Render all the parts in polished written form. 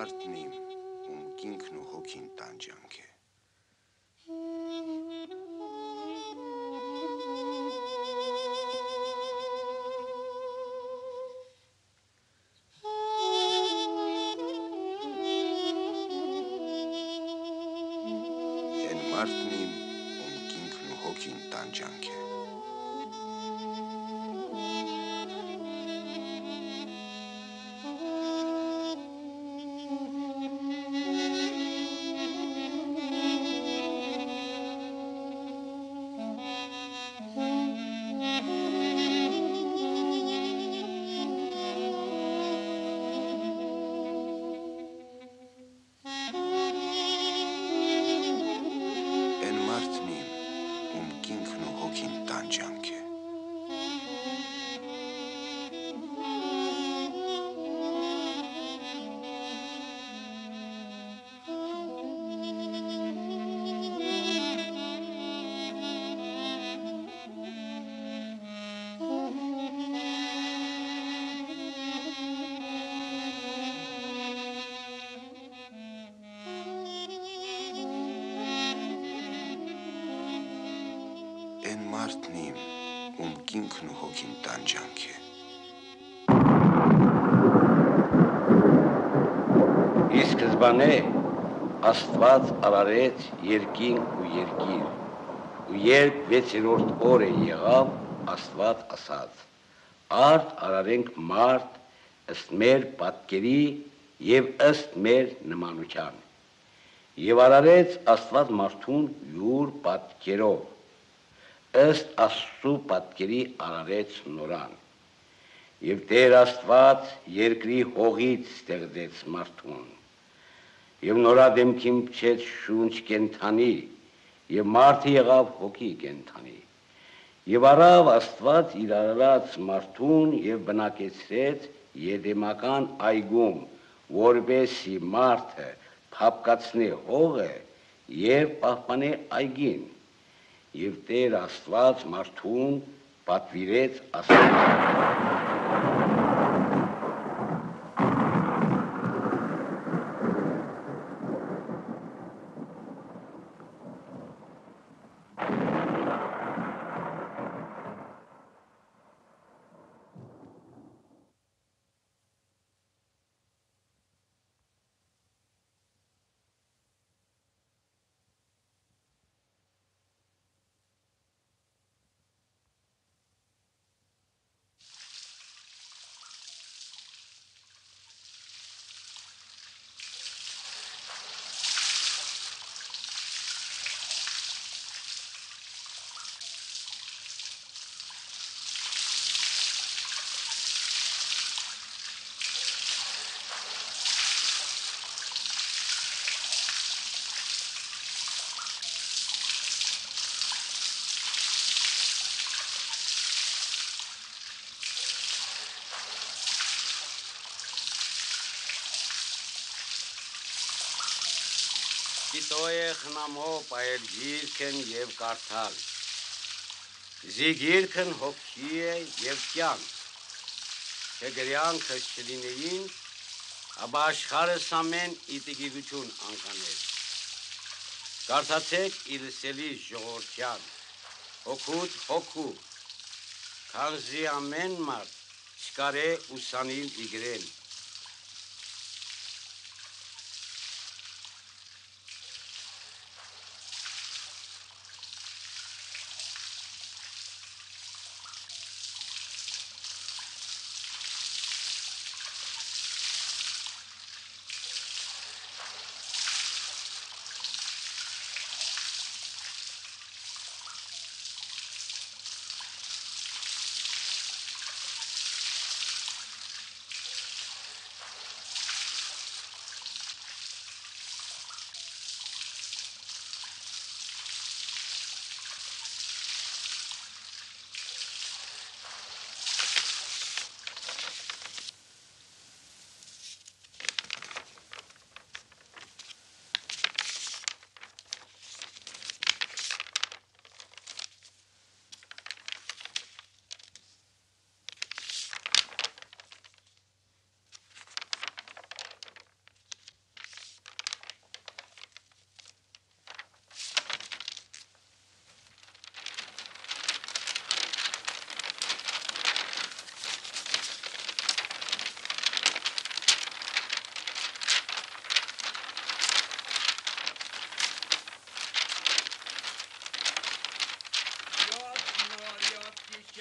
մարդն իմ, ում կինքն ու հոգին տանջանք է։ Են մարդն իմ, ում կինքն ու հոգին տանջանք է։ Են մարդն իմ, ում կինքն ու հոգին տանջանք է։ Ի սկզբանե Աստված արարեց երկինք ու երկիր, ու երբ 6-րդ օրը եղավ, Աստված ասաց. արդ արարենք մարդ ըստ մեր պատկերի և ըստ մեր նմանության։ Եվ արարեց Աստված մարդուն յուր պատկերով, ըստ Աստծու պատկերի արարեց նորան։ Եվ Տեր Աստված երկրի հողից ստեղծեց մարդուն, և նորա դեմքին փչեց շունչ կենդանի, և մարդը եղավ հոգի կենդանի։ Եվ առավ Աստված իր արարած մարդուն և բնակեցրեց Եդեմական այգում, որպեսզի մարդը փափկացնե հողը և պահպանե այգին։ Եվ Տեր Աստված մարդուն պատվիրեց ասելով. Գիտոյ է խնամո պայել գիրքն և կարդալ, զի գիրքն հոգի է և կյանք, թե գրյանքը չլինեին, ապա աշխարհս ամեն իտիկություն անկաներ։ Կարդացեք իլսելի ժողովրդյան, հոգուտ հոգու, քանզի ամեն մարդ չկարե ուսանիլ իգրեն։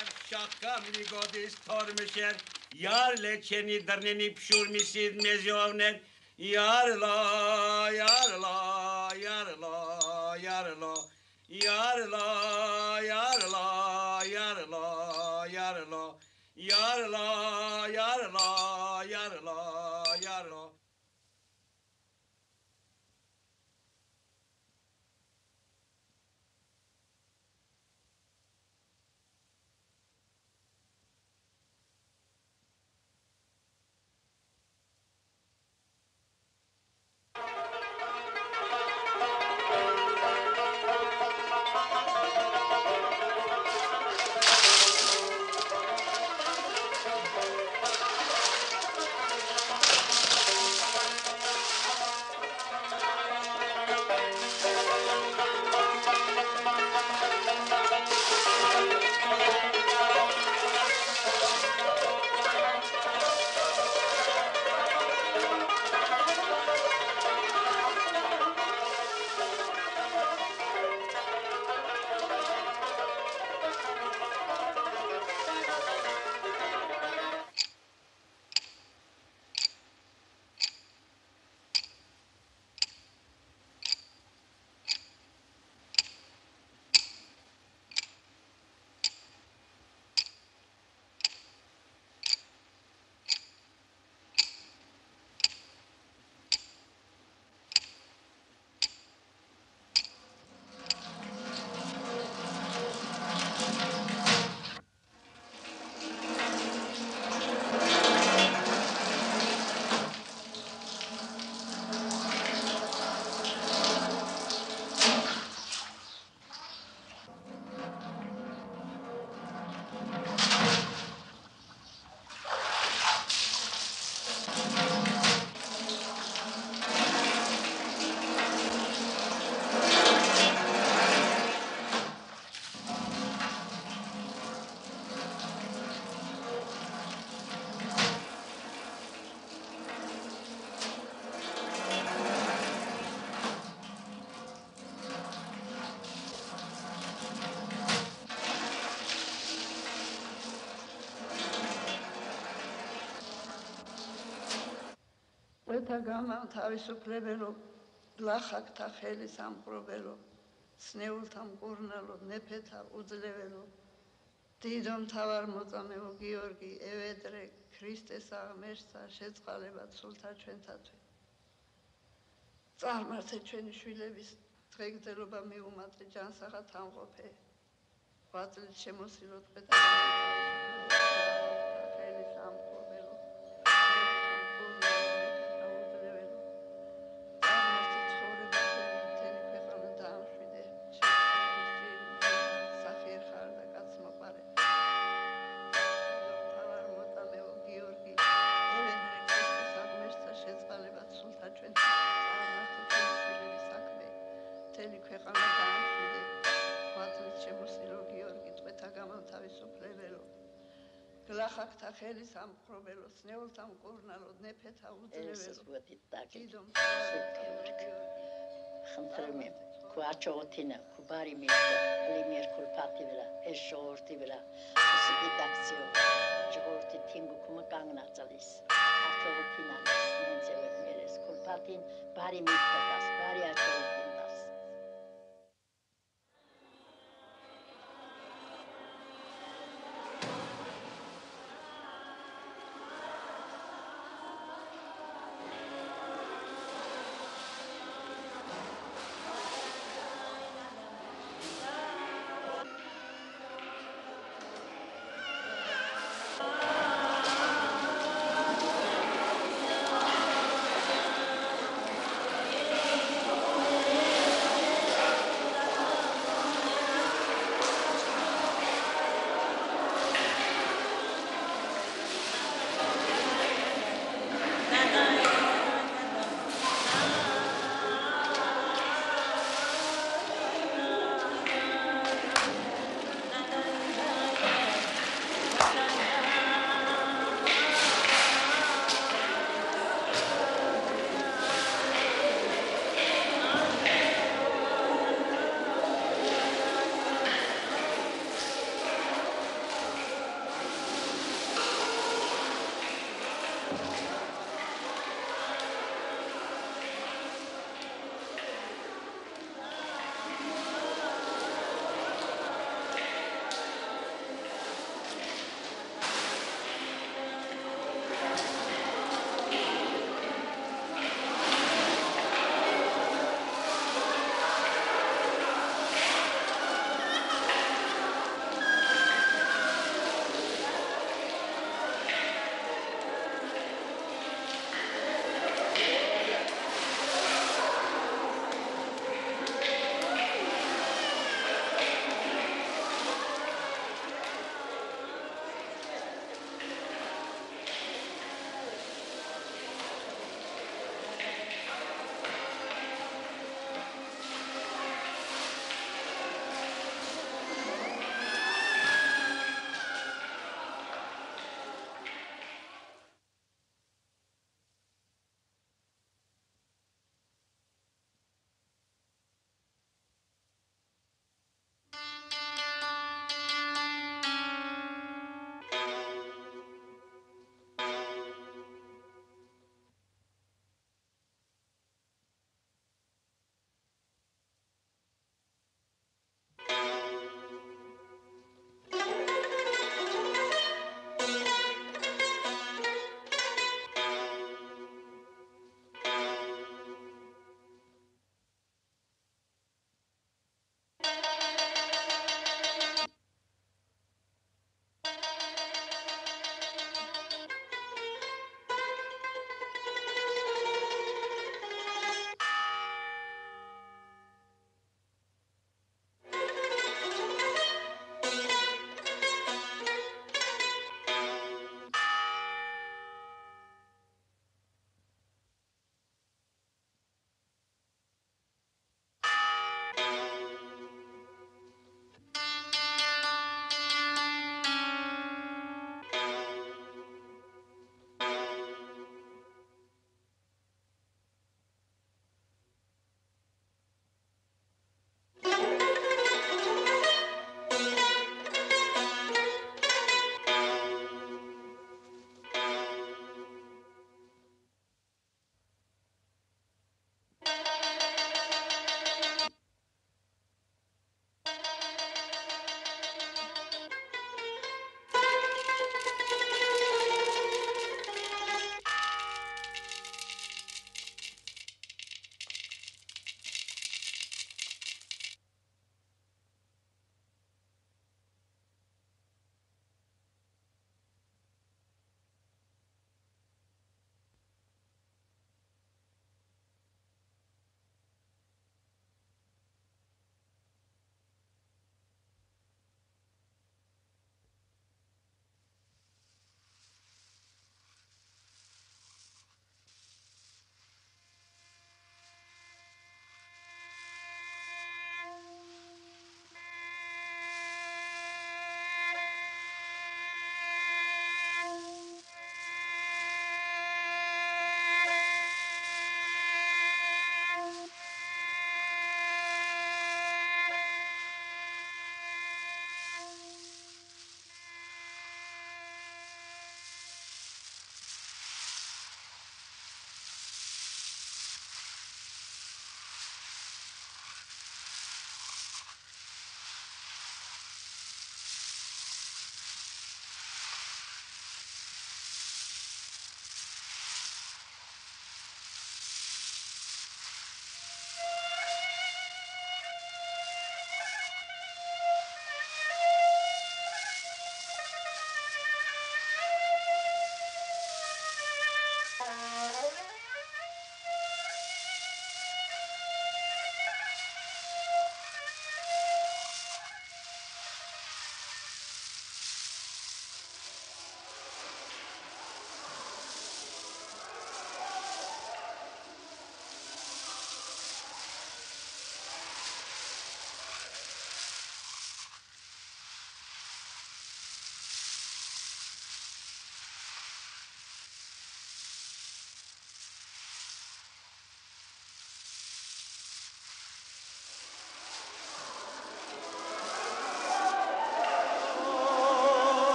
Şakam ligodis tormişer. Yar leçeni dırneni pşur misid mezovner. Yarla, yarla, yarla, yarla. Yarla, yarla, yarla, yarla. Yarla, yarla, yarla, yarla. Eta gamam თავისუფლებელო, გლახაკთა ხელის ამპყრობელო, სნეულთა მკურნალო, ნეფეთა უძლეველო, დიდო მთავარ მოწამეო გიორგი, ევედრე, ქრისტეს აღმერთსა, შეწყალებად სულთა ჩვენთათვე. წარმართე ჩვენი შვილების დღეგრძელობა მიუმატე ჯანსაღად ამყოფე. 8 წლით შემოსილოთ ყეთა ხელის ამპყრობელო. გლახაკთა ხელის ამპყრობელო, სნეულთა მკურნალო, ნეფეთა უძლეველო, დიდო خمترمي كواتشوتينا كباري ميرتا ليمير كل باتي بلا إيشورتي بلا وسبيتاكسيو جورتي تيمو كوما كانغنا تاليس أشورتينا ننزل ميرس كل باتين باري ميرتا تاس باري أشورتين تاس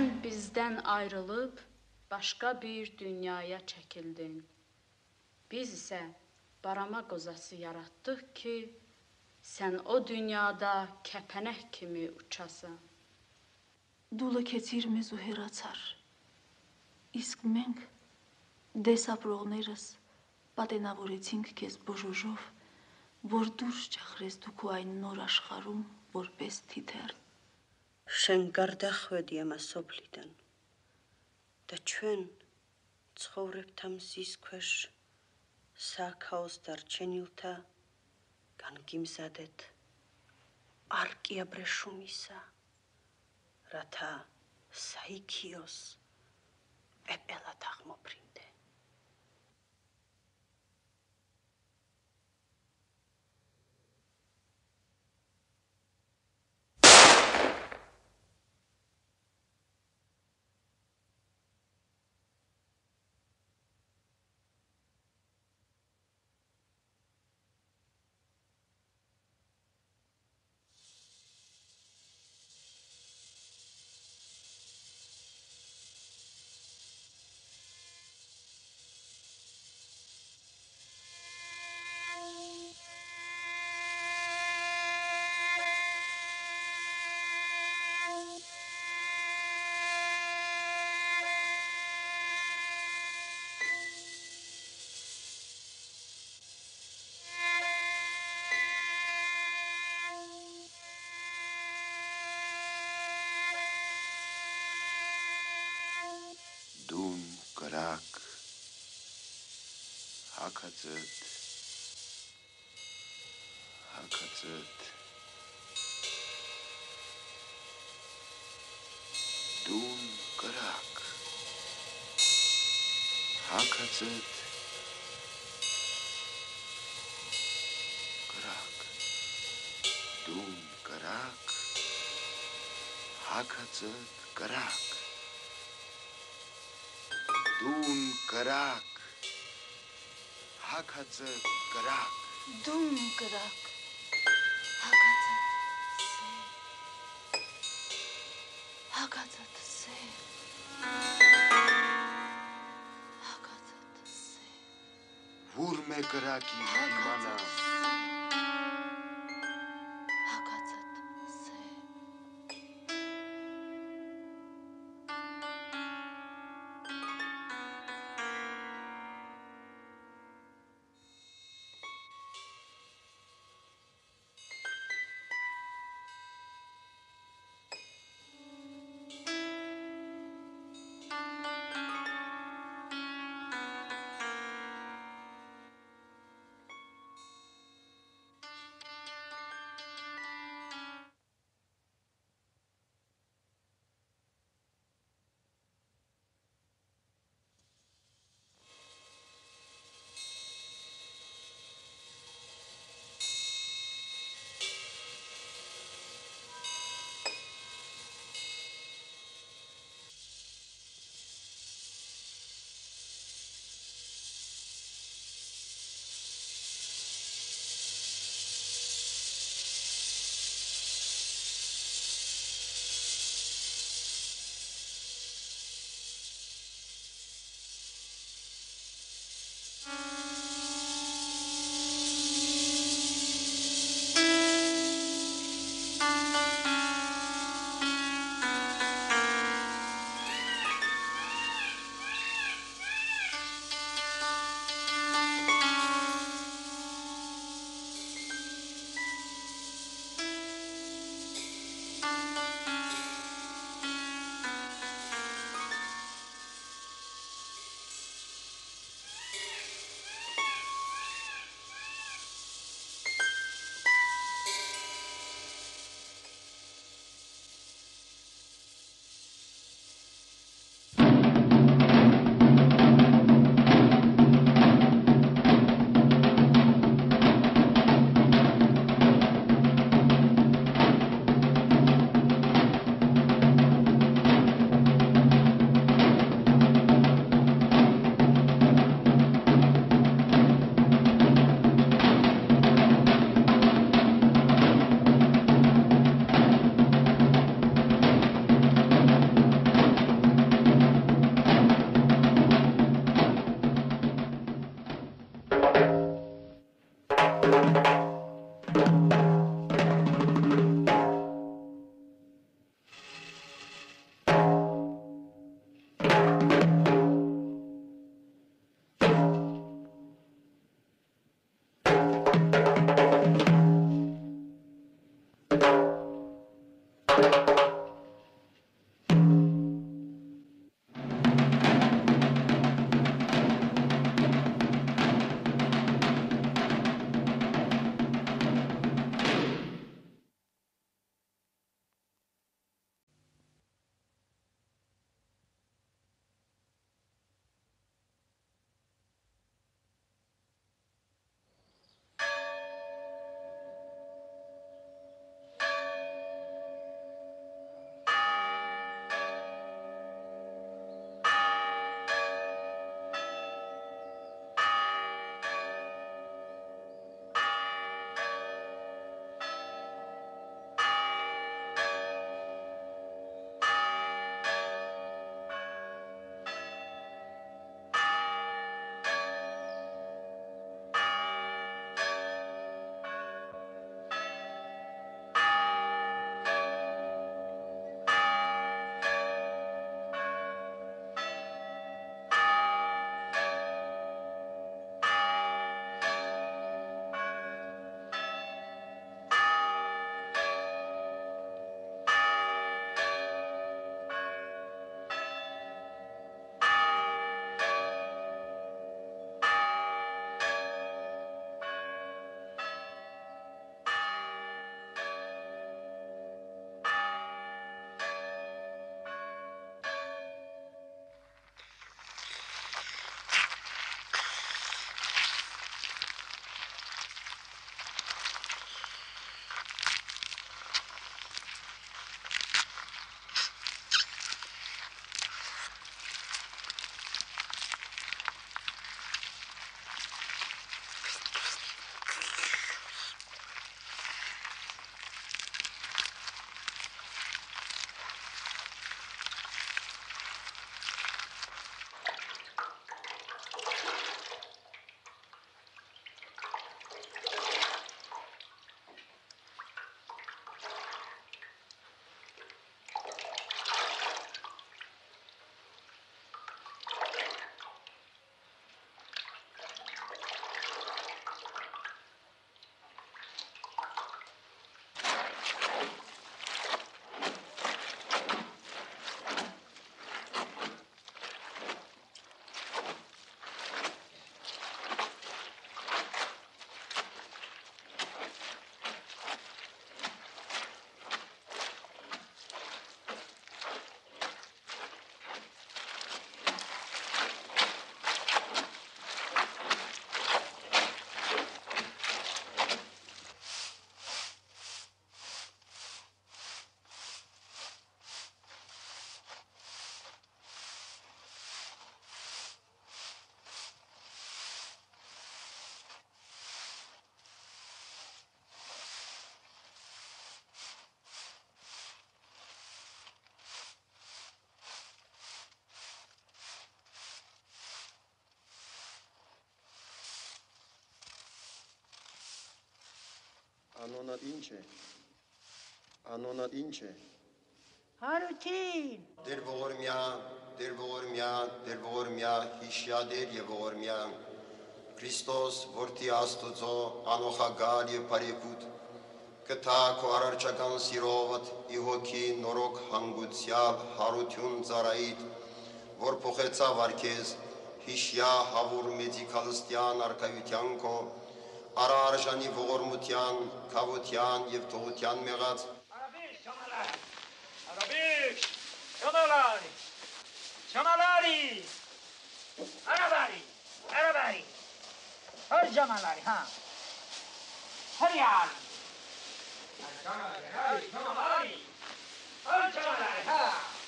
Sen bizden ayrılıp başka bir dünyaya çekildin. Biz ise barama qozası yaratdıq ki, sen o dünyada kəpənək kimi uçasan. Դուլը քեցիր մեզ ու հեռացար, իսկ մենք դեսապրողներս պատենավորեցինք քեզ բոժոժով, որ դուրս չախրես դու քո այն նոր աշխարհում որպես թիթեռ. Շեն գարդախվեդ եմա սոպլիդան, դա չեն ծխորებ թամ զիսկվեշ, սակ հաուս դարչեն յուլթա, կանգիմ զադետ, արկիա բրեշում իսա, Rata saikios epela tachmo prinde. Dun, Karak, Hakazet, Dun, Karak, Hakazet, Karak, Dun, Karak, Hakazet, Karak. Dun Karak, Hakazet Karak. Դուն կրակ, հագածդ սե, հագածդ սե, Vurme Karaki Imana. հագածդ սե. Անոնատ ինչ է։ Անոնատ ինչ է։ Հարություն։ Դեր ողորմյա, դեր ողորմյա, դեր ողորմյա, հիշյա դեր եւ ողորմյա։ Քրիստոս որդի Աստուծո անոխագալ եւ բարեկուտ կտա քո արարչական սիրովդ ի հոգի նորոգ հանգուցյալ հարություն ծարայիդ որ փոխեցավ արքեզ հիշյա հավուր մեծիկալստյան արքայության քո արարժանի ողորմության քավության եւ թողության մեղած Arabiş, Şamalari, Şamalari, Arabari, her Şamalari, ha, her yer. Şamalari, her Şamalari, ha,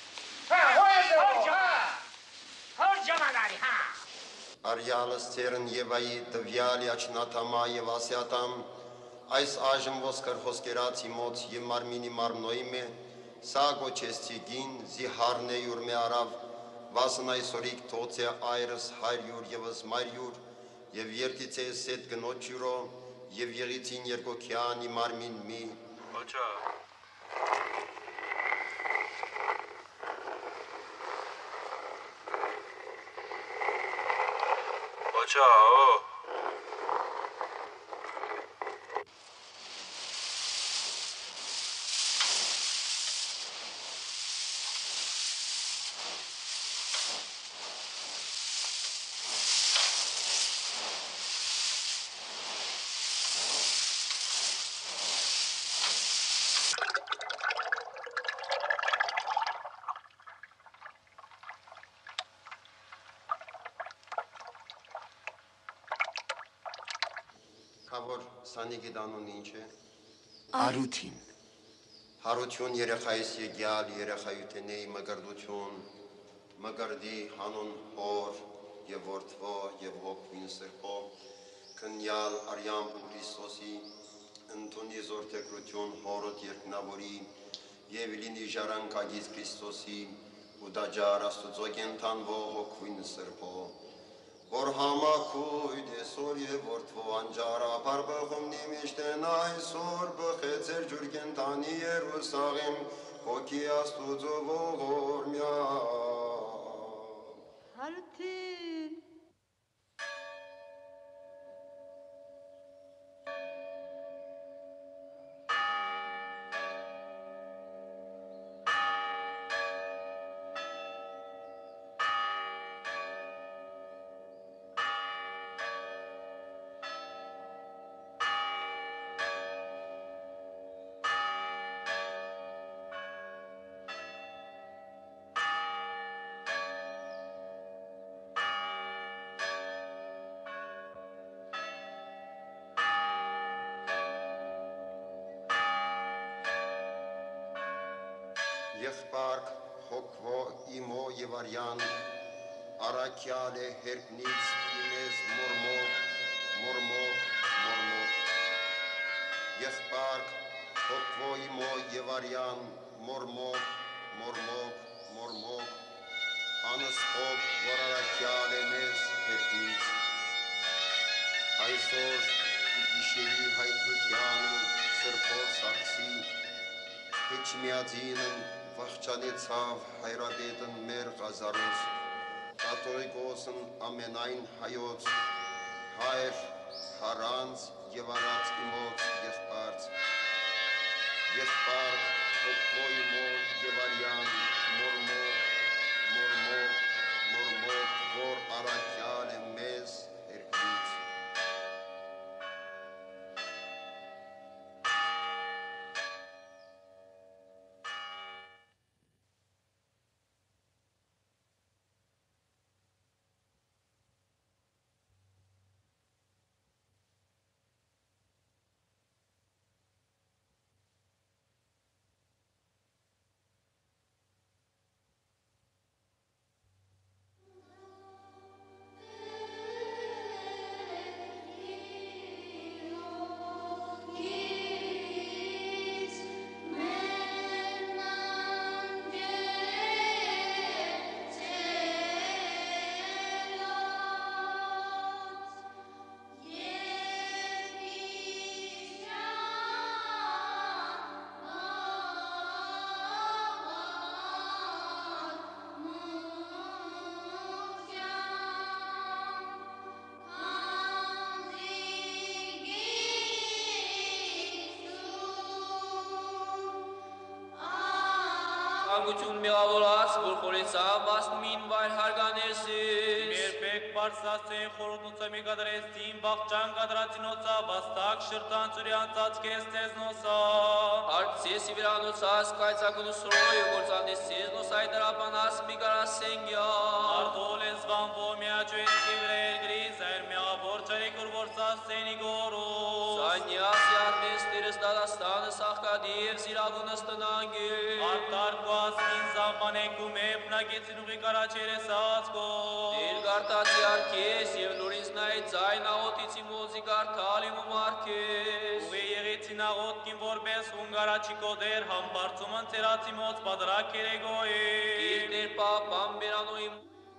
her Şamalari, ha. Արյալս ծերն Եվայի տվյալի աչնատամա եւ ասյատամ այս այժմ ոսկր խոսկերացի մոց եւ մարմինի մարմնոյի մե սա գոչեսցի գին զիհարնե յուրմե արավ վասն այսօրիկ թոցե այրս հայրյուր եւս մայրյուր եւ երթիցե սետ գնոջ յուրո եւ եղիցին երկոքյանի մարմին մի ոչա Ciao. Խավոր սանիկի դանուն ինչ է։ Արութին։ Հարություն երեխայիս եկյալ երեխայութենեի մգրդություն, մգրդի հանուն հոր եւ որդվո եւ հոգվին սրբո, քնյալ արյամ Քրիստոսի, ընդունի զորթեգրություն հորոտ երկնավորի եւ լինի ժառանգագից Քրիստոսի, ու դաջար Աստուծո կենթանվող հոգվին սրբո, որ համակույտ այսօր եւ որդվո անջարապար բխումնի միշտեն այսօր բխեցեր ջուր կենթանի Երուսաղեմ հոգի Աստուծո ողորմյա Հարություն Եղբարք հոգվո իմո եւ արյան արաքյալ է հերկնից ինես մորմող Եղբարք հոգվո իմո եւ արյան մորմող անսպոք որ արաքյալ է մեզ հերկնից այսօր գիշերի հայտնությանը սրբով սարսի Հեչմիածինն վախճանեցավ հայրադետն մեր Ղազարոս, կաթողիկոսն ամենայն հայոց, հայր, հարանց և արած իմոց եղբարց, եղբարք, հոգվո իմոն և արյան, մորմող, որ արաքյալ է մեզ հերկից։ մարգություն մեղավորած, որ խորեցավ ասմին վայր հարգաներսիս։ Մեր պեք պարսասեն խորոտնոցը մի կադրեստին, բաղճան կադրացինոցա, բաստակ շրտան ծուրյան ծացքես տեզնոսա։ Արկցեսի վրանոցած կայցակունու սրոյ ու գործանդեսիս նոսայ դրապանաս մի կարասենգյա։ Արտոլ ես վանվո միաճույնքի վրեր գրիզ, այր միավոր չարիք ուրվորցած սենի գորոս։ Սանյաս յարդես տերս դադաստանը սաղկադիև զիրավունս տնանգել։ Արտարկ ու ասմին զամբանեքում էպնագեցին ուղի կարաչեր ես ածկոս։ Դիր գարտացի արկես և լորինց նայ ձայն աղոտիցի մոզի գարտալ իմ ու մարկես։ Ուղի եղեցին աղոտքին որպես հունգարաչի կոդեր համբարձումն ծերացի մոց բադրակ երեգոյ։ Դիր տեր պապան բերանոյիմ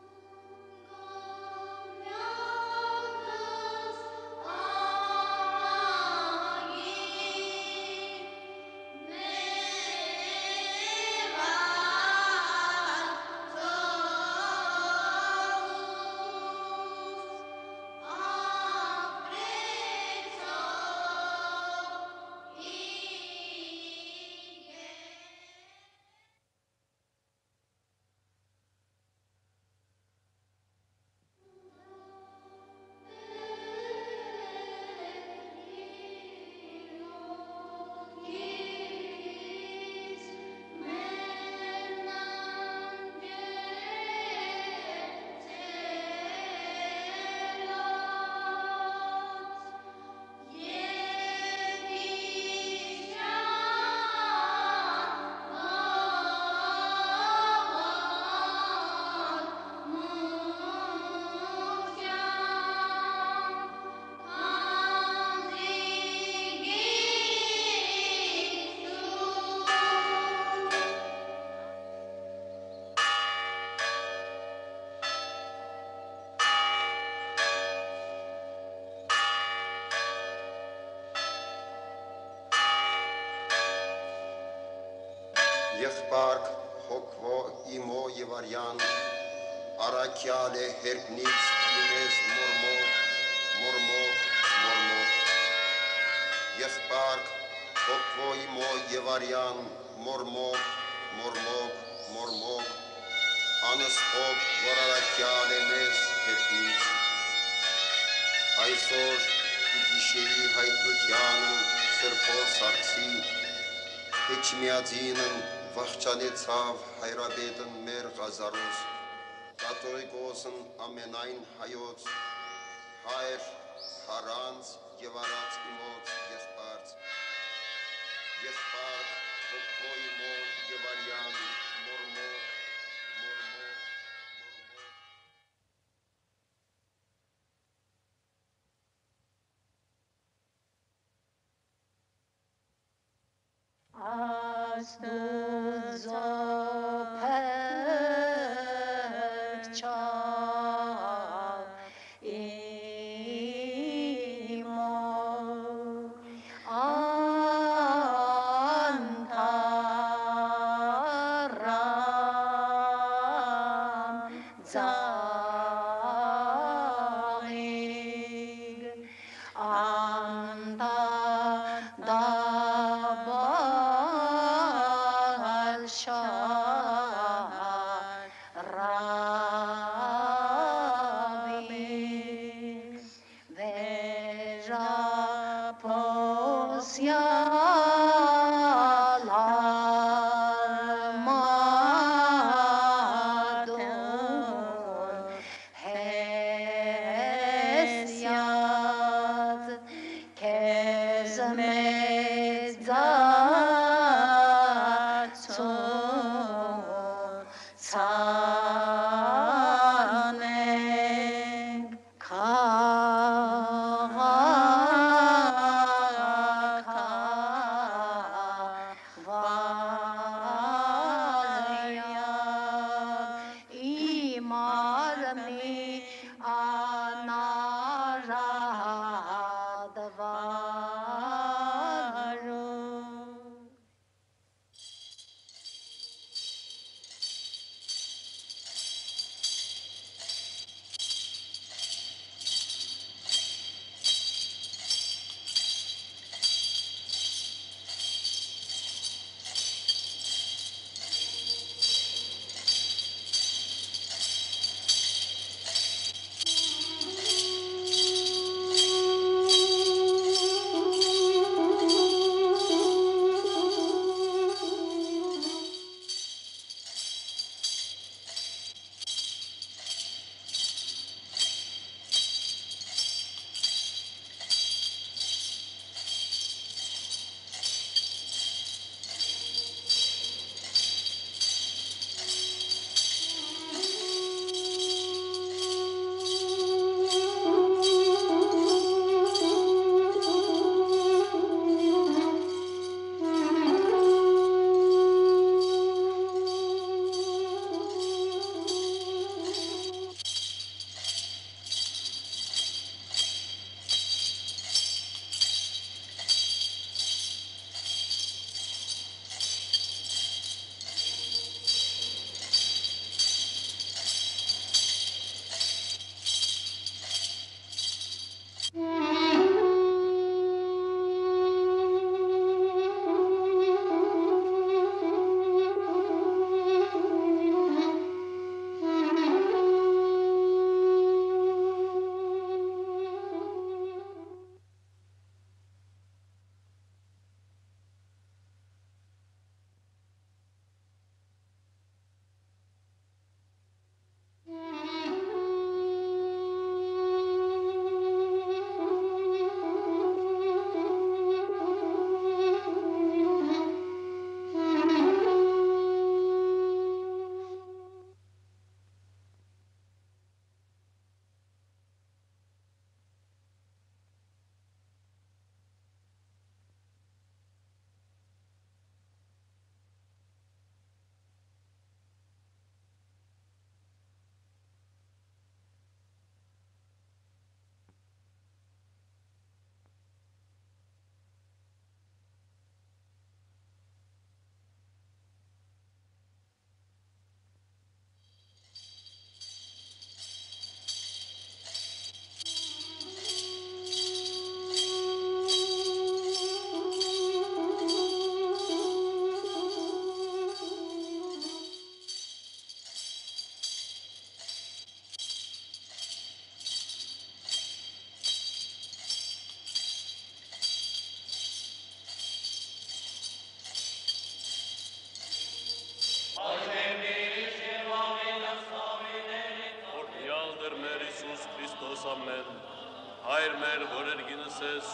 Եղբարք հոգվո իմո և արյան, առակյալ է հերբնից իմես մորմոք, Եղբարք հոգվո իմո և արյան, մորմոք, անսպոք, որ առակյալ է մեզ հերբնից։ Այսօր գիշերի հայտնությանն սրբոս սարքսի, Էջմիածինն վախճանեցավ հայրաբետն մեր Ղազարոս, կաթողիկոսն ամենայն հայոց, հայր հարանց և արած իմոց եղբարց, եղբարք հոգվո իմո և արյան, մորմոք, Աստուծո փրկչով իմո անթառամ ձաղիգ Anarad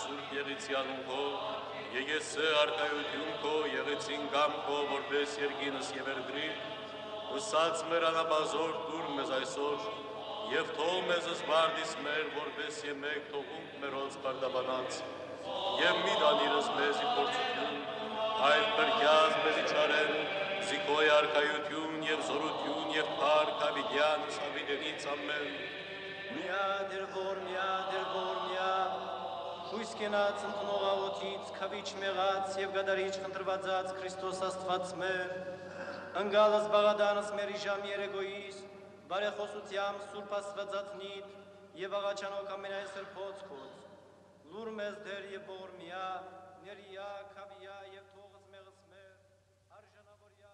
սուրբ եղիցյալուն քո, եկեսը արկայություն քո, եղեցին գամ քո, որպես երկինս և երգրի, ուսած մեր անաբազոր դուր մեզ այսօր, և թող մեզ զբարդիս մեր, որպես եմեք թողունք մերոց բարդաբանած, և մի դանիրս մեզ ի փորձություն, այլ բրգյազ մեզ իչարեն, զիկոյ արկայություն և զորություն և փառք ավիդյան սավիդենից ամեն։ Միա դեր որ հույս կենաց ընդունող աղոթից, քավիչ մեղած և գադարիչ խնդրվածած Քրիստոս Աստված մեր, ընգալս բաղադանս մեր իժամ երեգոյիս, բարեխոսությամբ Սուրբ Աստվածածնիտ և աղաչանոք ամենայն սրբոց քոց, լուր մեզ դեր և բողորմյա, ներիա, քավիա և թողս մեղս մեր, արժանավորյա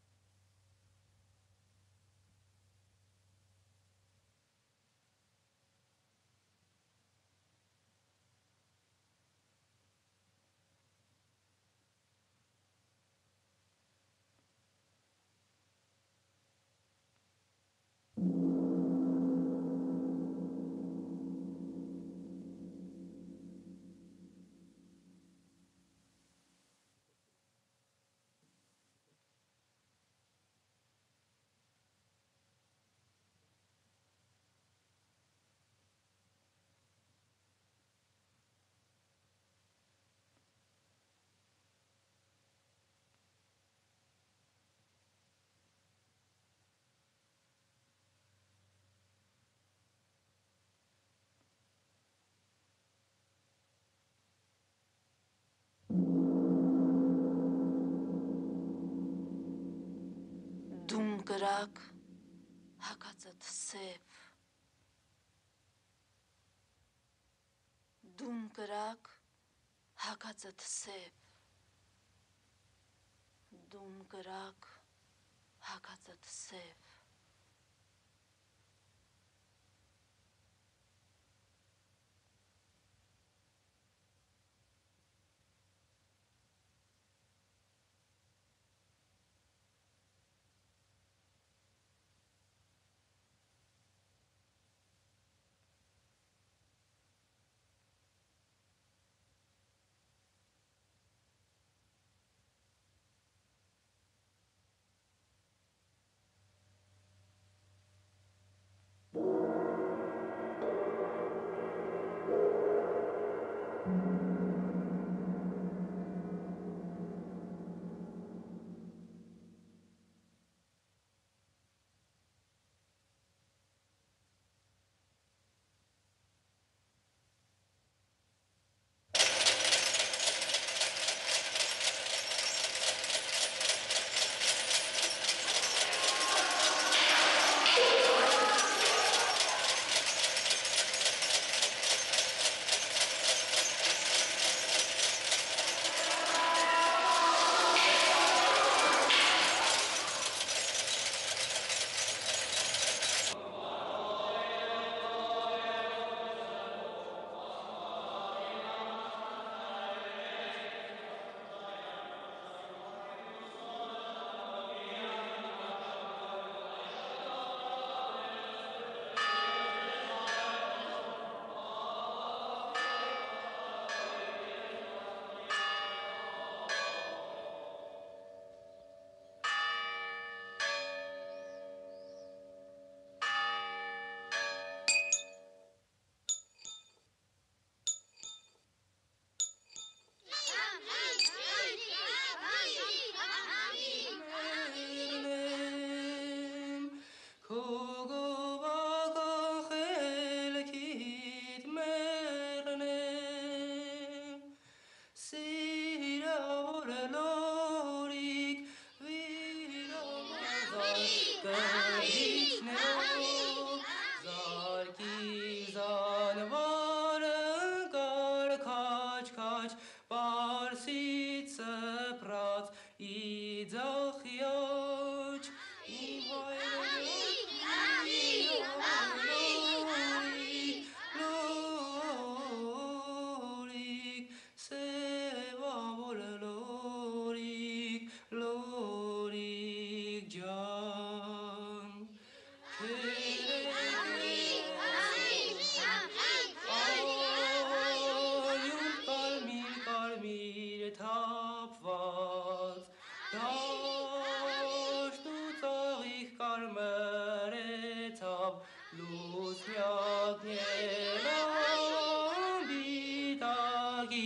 Դում կրակ հակածդ սև, դում կրակ հակածդ սև, դում կրակ հակածդ սև,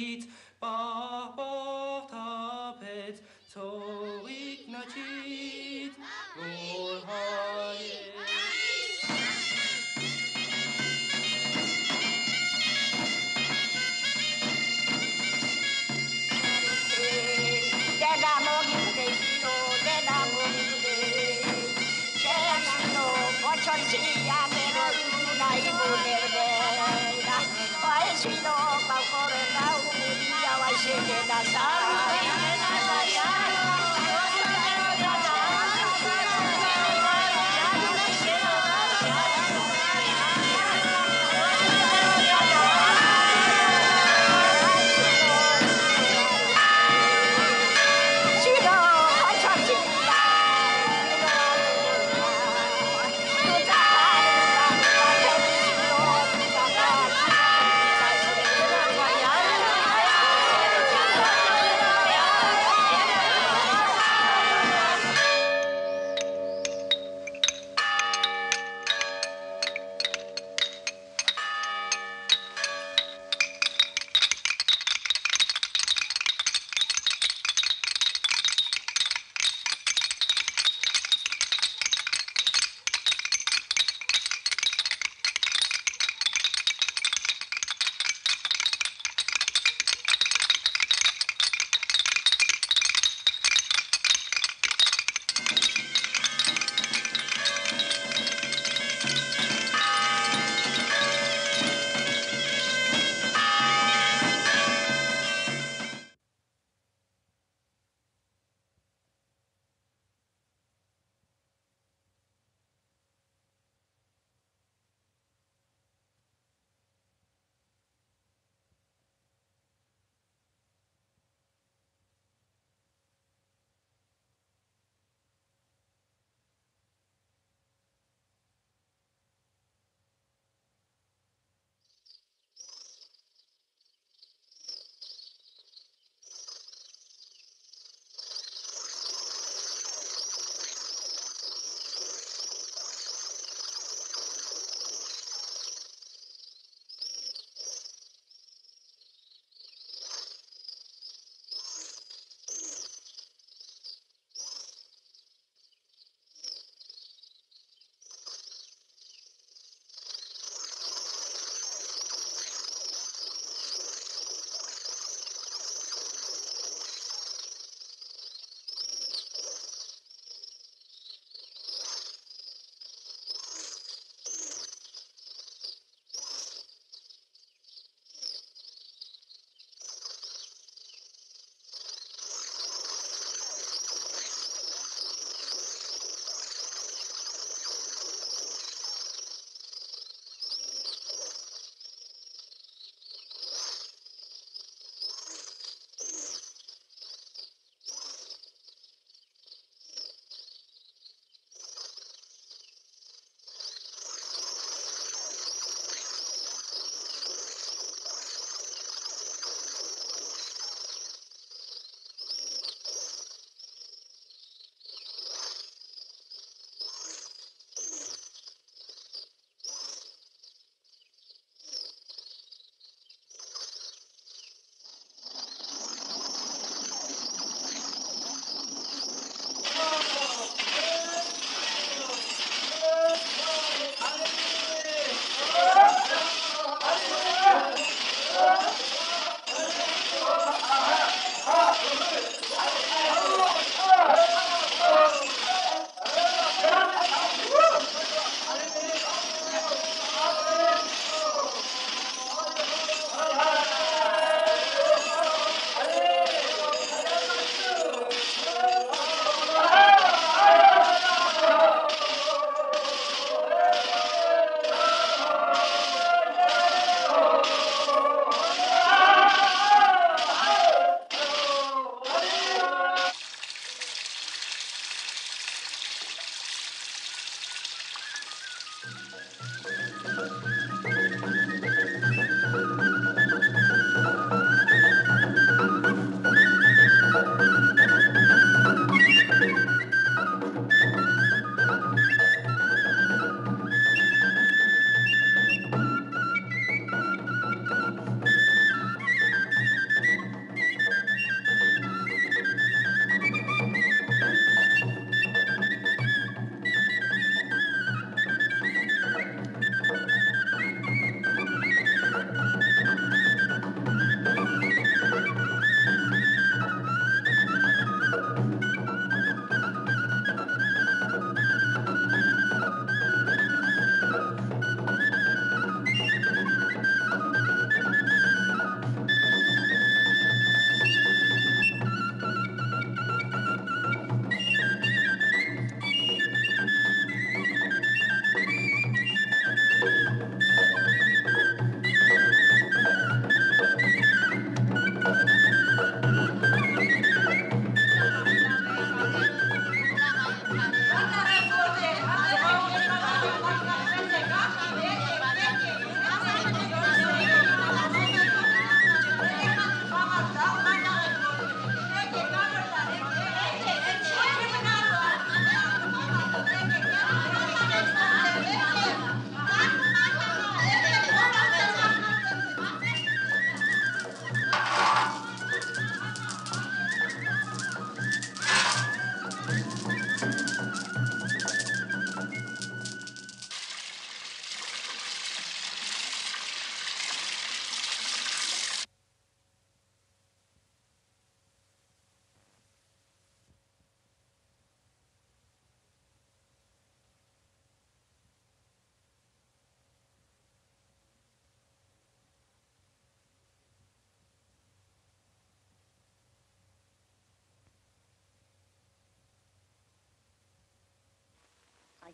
Ignatit, Baba tapet, to Ignatit, Lord Yeah.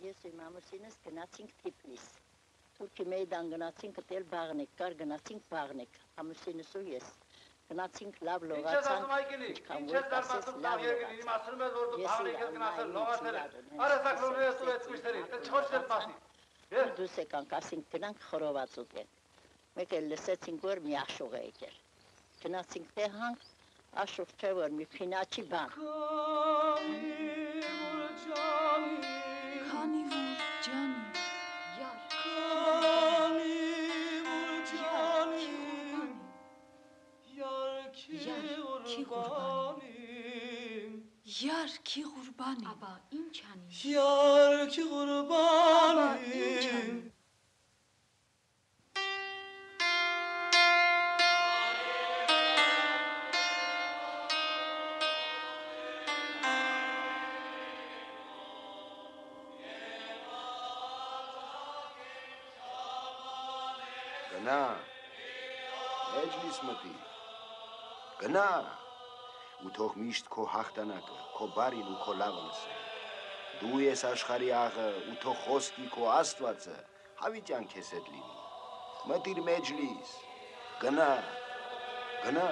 ես իմ ամուսինս գնացինք Թիֆլիս։ Թուրքի մեյդան գնացինք դել բաղնիկ, կար գնացինք բաղնիկ, ամուսինս ու ես։ Գնացինք լավ լողացանք, ինչքան որ կասես լավ լողացանք։ Դուս եկանք ասինք գնանք խորոված ուտենք։ Մեկ էլ լսեցինք որ մի աշուղ է եկել։ Գնացինք տեղանք, աշուղ չէ որ մի փինաչի բան։ Քանի որ ջանի Yar ki qurbanim Yar ki qurbanim Aba inçani Yar ki qurbanim Գնա, մեջլիս մտի, գնա, ու թող միշտ քո հաղթանակը, քո բարին ու քո լավը լսեն։ Դու ես աշխարհի աղը, ու թող խոսքի քո Աստվածը հավիտյան քեզ հետ լինի։ Մտիր մեջլիս, գնա, գնա։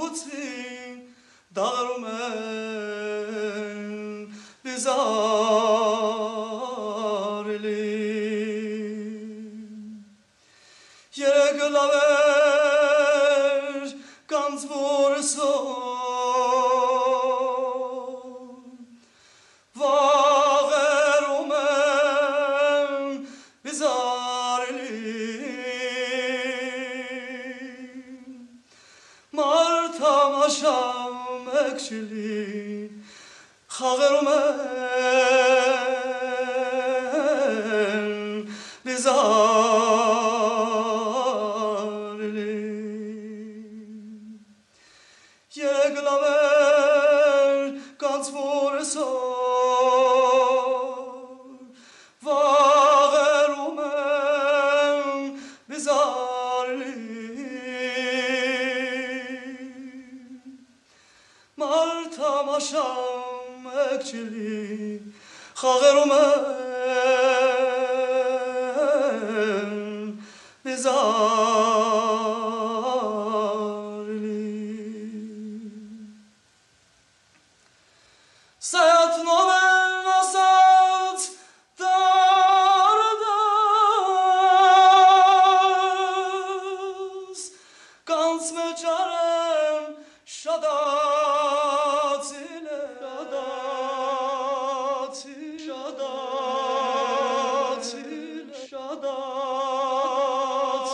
Աղուցին դաղրում են լիզարելի Երեկ լավեր կանց որսով վաղերում եմ լիզարելի Martamaşa mekşili xağırmen lizarli Yeglaver ganz vorsor vağırmen lizarli Martamaşam ekçili xağırmen lizarli Sayat noven asat dardas Ganz meçarem şadat ile şadat ile şadat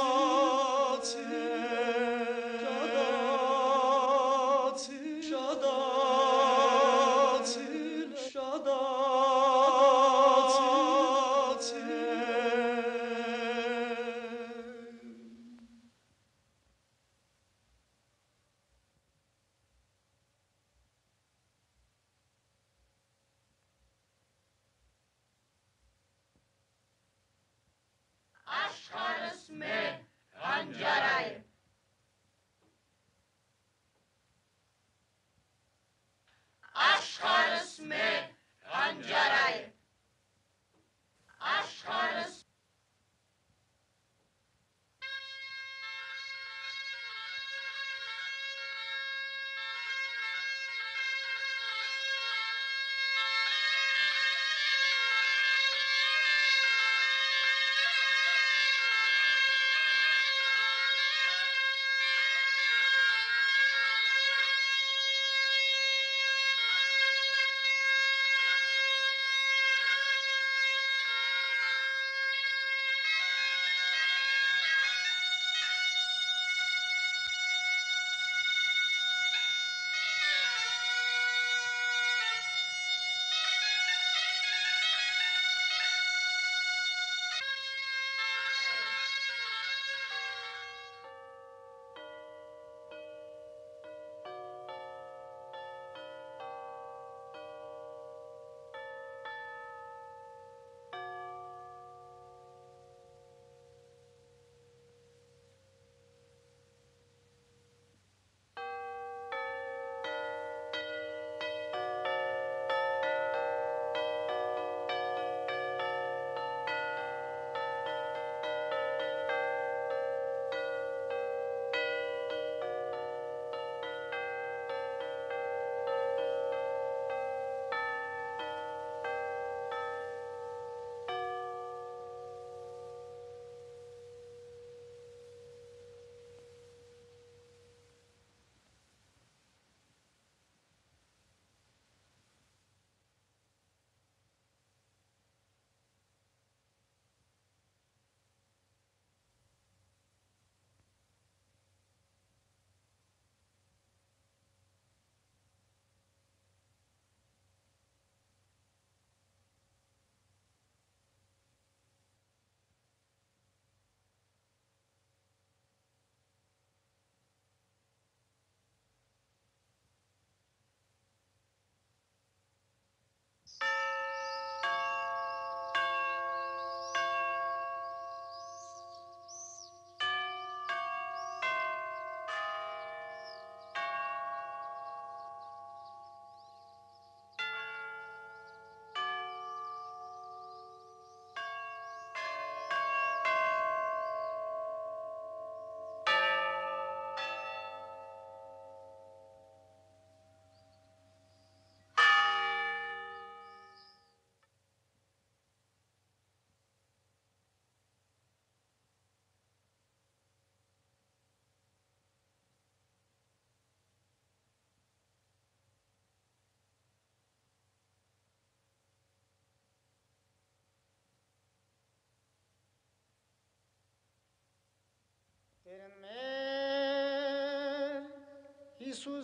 Iisus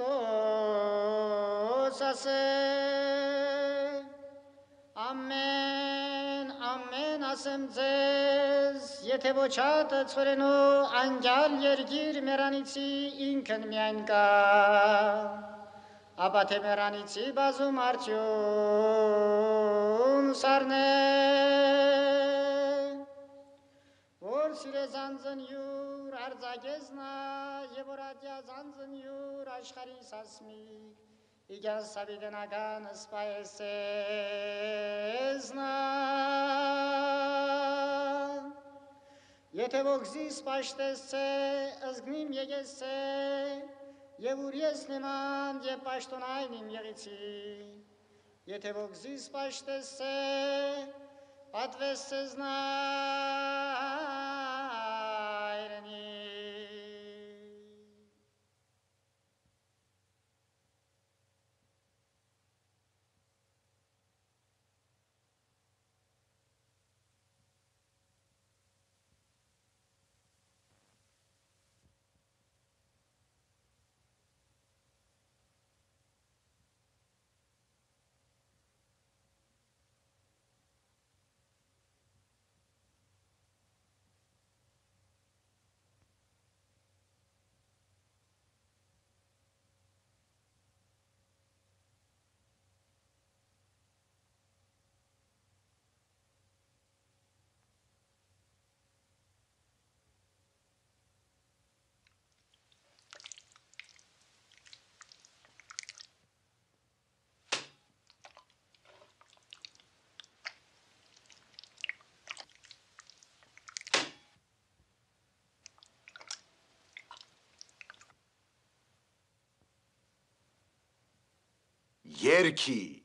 Hristos ասե Ամեն, ամեն ասեմ ձեզ, եթե ոչ հատը ծորենու անգյալ երգիր մերանիցի ինքն միայն կա, ապա թե մերանիցի բազում արդյուն սարնե, որ սիրե զանձն յուր արձագեզնա և որ ատյա զանձն յուր աշխարի սասմիկ, Իգան սավիդենական սպայեսեզնա Եթե ոգզիս պաշտեսցե, ըզգնիմ եգեսցե Եվ ուր ես նեման և պաշտոնայն իմ եղիցի Եթե ոգզիս պաշտեսցե, պատվեսցեզնա Երգի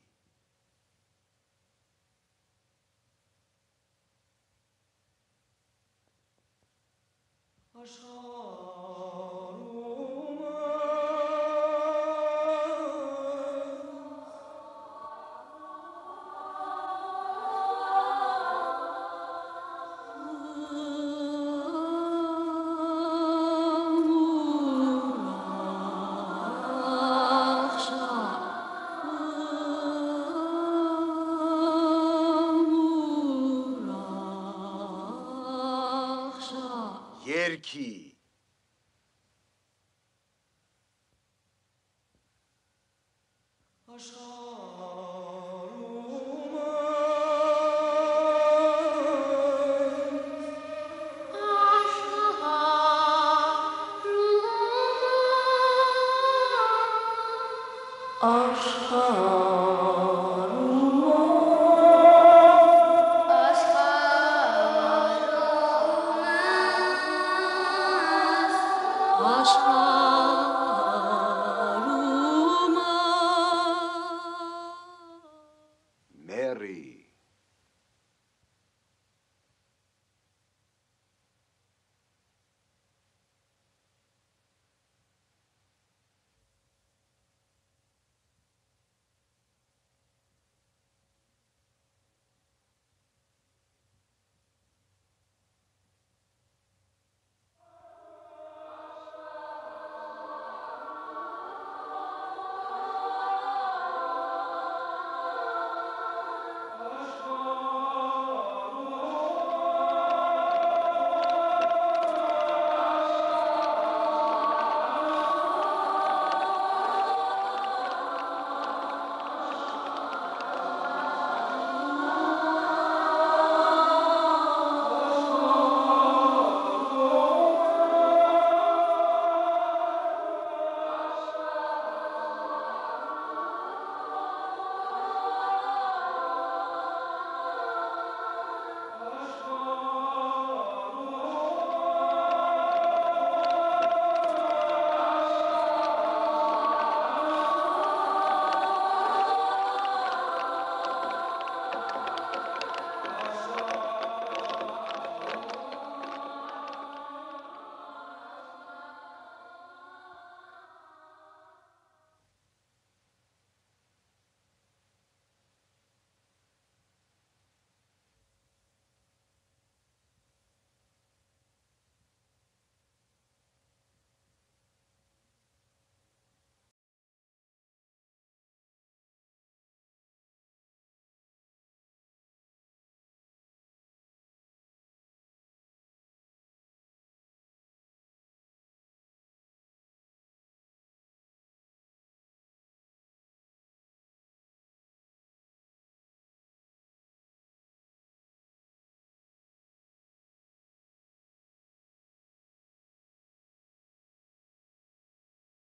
Երգի Աշխարհ